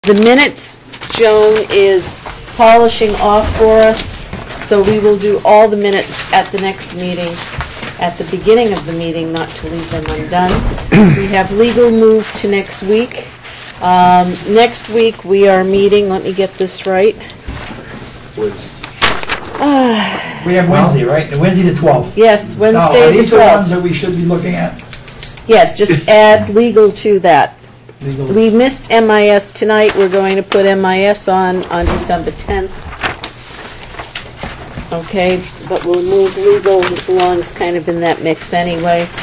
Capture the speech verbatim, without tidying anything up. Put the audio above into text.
The minutes Joan is polishing off for us, so we will do all the minutes at the next meeting, at the beginning of the meeting, not to leave them undone. We have legal move to next week. Um, next week we are meeting, let me get this right. Uh, We have Wednesday, right? The Wednesday the twelfth. yes, Now, are Wednesday the these the ones twelfth. that we should be looking at? Yes, just add legal to that. Legal. We missed M I S tonight, we're going to put M I S on, on December tenth. Okay, but we'll move legal, it belongs kind of in that mix anyway.